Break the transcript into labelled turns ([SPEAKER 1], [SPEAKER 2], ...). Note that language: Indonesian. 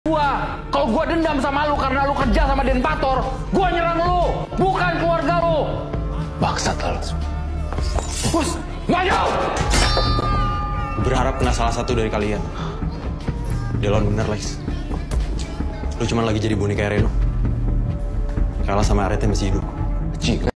[SPEAKER 1] Kalau gua dendam sama lu karena lu kerja sama Denpator, gua nyerang lu, bukan keluarga lu.
[SPEAKER 2] Bangsat lu.
[SPEAKER 1] Bos, maju!
[SPEAKER 2] Berharap kena salah satu dari kalian. Delon bener, Lex. Lu cuma lagi jadi boneka Reno. Kalah sama Arete masih hidup.
[SPEAKER 1] Cik.